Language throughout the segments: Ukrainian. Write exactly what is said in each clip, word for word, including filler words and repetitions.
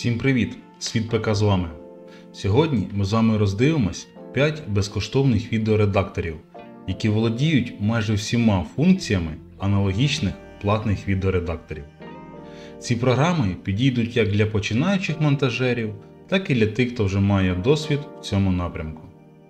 Всім привіт! Світ ПК з вами. Сьогодні ми з вами роздивимось п'ять безкоштовних відеоредакторів, які володіють майже всіма функціями аналогічних платних відеоредакторів. Ці програми підійдуть як для починаючих монтажерів, так і для тих, хто вже має досвід в цьому напрямку.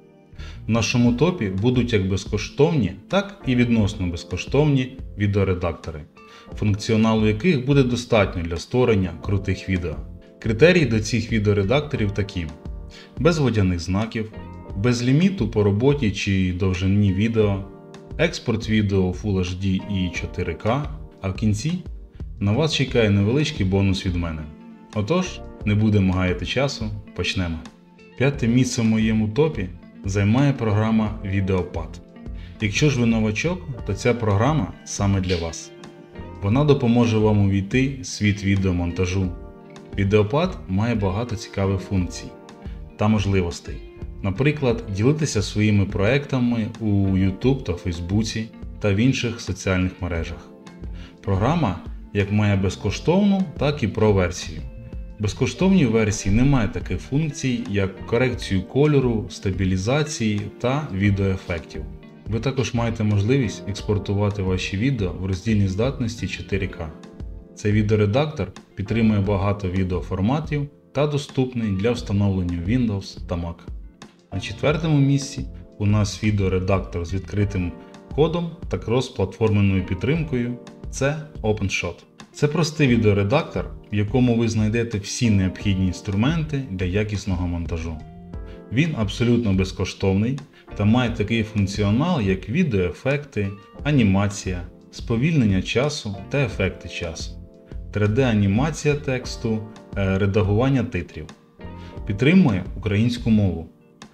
В нашому топі будуть як безкоштовні, так і відносно безкоштовні відеоредактори, функціоналу яких буде достатньо для створення крутих відео. Критерії до цих відеоредакторів такі: без водяних знаків, без ліміту по роботі чи довжині відео, експорт відео у Full ейч ді і чотири ка, а в кінці на вас чекає невеличкий бонус від мене. Отож, не будемо гаяти часу, почнемо. П'яте місце в моєму топі займає програма VideoPad. Якщо ж ви новачок, то ця програма саме для вас. Вона допоможе вам увійти в світ відеомонтажу. VideoPad має багато цікавих функцій та можливостей. Наприклад, ділитися своїми проектами у YouTube та Фейсбуці та в інших соціальних мережах. Програма як має безкоштовну, так і про-версію. В безкоштовній версії немає таких функцій, як корекцію кольору, стабілізації та відеоефектів. Ви також маєте можливість експортувати ваші відео в роздільній здатності чотири ка. Цей відеоредактор підтримує багато відеоформатів та доступний для встановлення в Windows та Mac. На четвертому місці у нас відеоредактор з відкритим кодом та крос-платформеною підтримкою – це OpenShot. Це простий відеоредактор, в якому ви знайдете всі необхідні інструменти для якісного монтажу. Він абсолютно безкоштовний та має такий функціонал, як відеоефекти, анімація, сповільнення часу та ефекти часу, три де-анімація тексту, редагування титрів. Підтримує українську мову.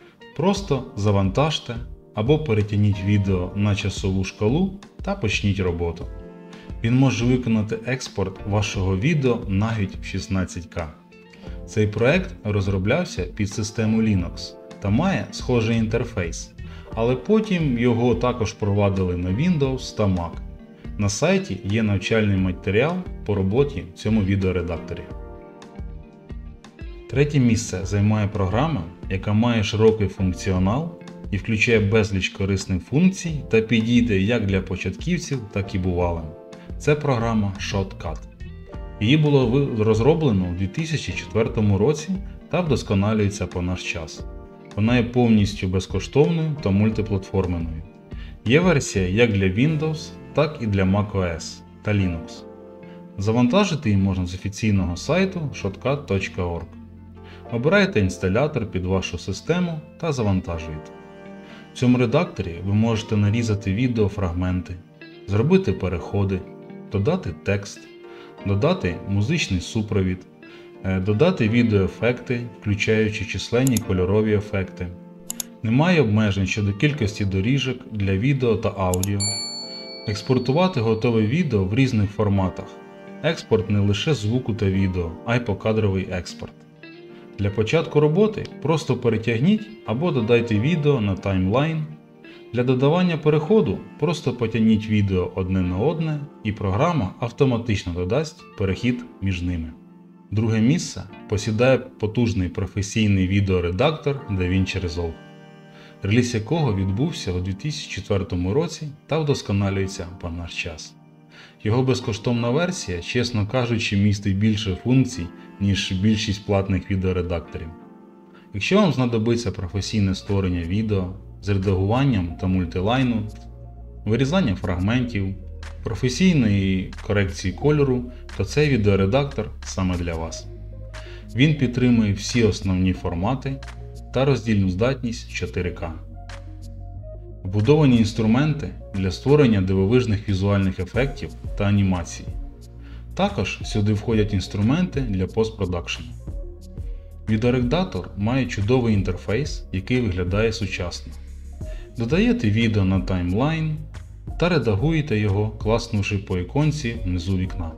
Просто завантажте або перетягніть відео на часову шкалу та почніть роботу. Він може виконати експорт вашого відео навіть в шістнадцять ка. Цей проект розроблявся під систему Linux та має схожий інтерфейс, але потім його також провадили на Windows та Mac. На сайті є навчальний матеріал по роботі в цьому відеоредакторі. Третє місце займає програма, яка має широкий функціонал і включає безліч корисних функцій та підійде як для початківців, так і бувалим. Це програма Shotcut. Її було розроблено у дві тисячі четвертому році та вдосконалюється по наш час. Вона є повністю безкоштовною та мультиплатформеною. Є версія як для Windows, так і для macOS та Linux. Завантажити її можна з офіційного сайту shotcut точка орг. Обирайте інсталятор під вашу систему та завантажуєте. В цьому редакторі ви можете нарізати відеофрагменти, зробити переходи, додати текст, додати музичний супровід, додати відеоефекти, включаючи численні кольорові ефекти. Немає обмежень щодо кількості доріжок для відео та аудіо. Експортувати готове відео в різних форматах. Експорт не лише звуку та відео, а й покадровий експорт. Для початку роботи просто перетягніть або додайте відео на таймлайн. Для додавання переходу просто потягніть відео одне на одне і програма автоматично додасть перехід між ними. Друге місце посідає потужний професійний відеоредактор DaVinci Resolve, реліз якого відбувся у дві тисячі четвертому році та вдосконалюється по наш час. Його безкоштовна версія, чесно кажучи, містить більше функцій, ніж більшість платних відеоредакторів. Якщо вам знадобиться професійне створення відео з редагуванням та мультилайну, вирізанням фрагментів, професійної корекції кольору, то цей відеоредактор саме для вас. Він підтримує всі основні формати та роздільну здатність чотири ка. Вбудовані інструменти для створення дивовижних візуальних ефектів та анімацій. Також сюди входять інструменти для постпродакшену. Відеоредактор має чудовий інтерфейс, який виглядає сучасно. Додаєте відео на таймлайн та редагуєте його, класнувши по іконці внизу вікна.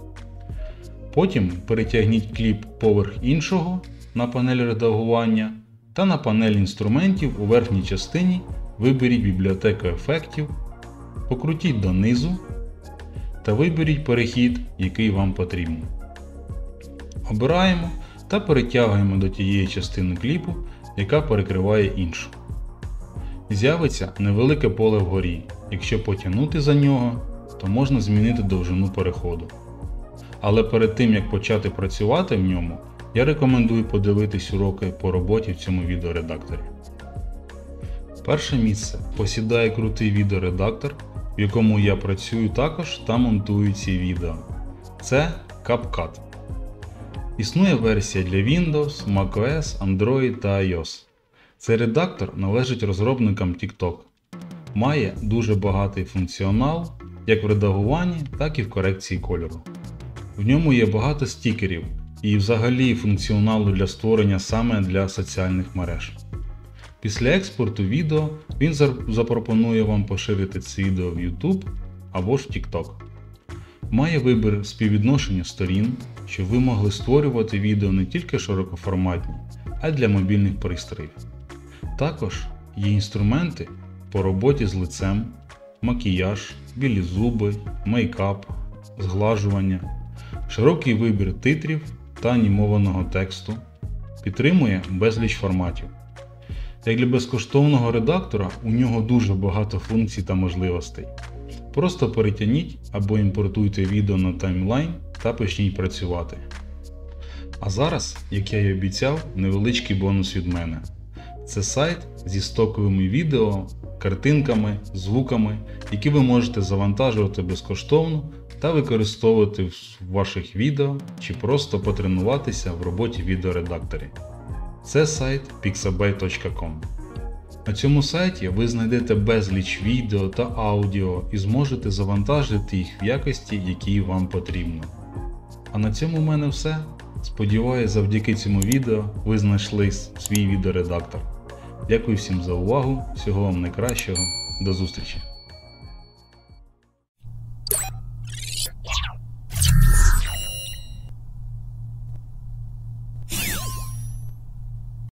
Потім перетягніть кліп поверх іншого на панель редагування та на панель інструментів у верхній частині виберіть бібліотеку ефектів, покрутіть донизу та виберіть перехід, який вам потрібен. Обираємо та перетягуємо до тієї частини кліпу, яка перекриває іншу. З'явиться невелике поле вгорі. Якщо потягнути за нього, то можна змінити довжину переходу. Але перед тим як почати працювати в ньому, я рекомендую подивитись уроки по роботі в цьому відеоредакторі. Перше місце посідає крутий відеоредактор, в якому я працюю також та монтую ці відео. Це CapCut. Існує версія для Windows, macOS, Android та iOS. Цей редактор належить розробникам TikTok. Має дуже багатий функціонал як в редагуванні, так і в корекції кольору. В ньому є багато стікерів і взагалі функціоналу для створення саме для соціальних мереж. Після експорту відео він запропонує вам поширити це відео в YouTube або ж в TikTok. Має вибір співвідношення сторін, щоб ви могли створювати відео не тільки широкоформатні, а й для мобільних пристроїв. Також є інструменти по роботі з лицем, макіяж, білі зуби, мейкап, зглажування, широкий вибір титрів та анімованого тексту, підтримує безліч форматів. Як для безкоштовного редактора, у нього дуже багато функцій та можливостей. Просто перетягніть або імпортуйте відео на таймлайн та почніть працювати. А зараз, як я й обіцяв, невеличкий бонус від мене. Це сайт зі стоковими відео, картинками, звуками, які ви можете завантажувати безкоштовно та використовувати в ваших відео чи просто потренуватися в роботі в відеоредакторі. Це сайт pixabay точка ком. На цьому сайті ви знайдете безліч відео та аудіо і зможете завантажити їх в якості, якій вам потрібно. А на цьому в мене все. Сподіваюсь, завдяки цьому відео ви знайшли свій відеоредактор. Дякую всім за увагу, всього вам найкращого, до зустрічі!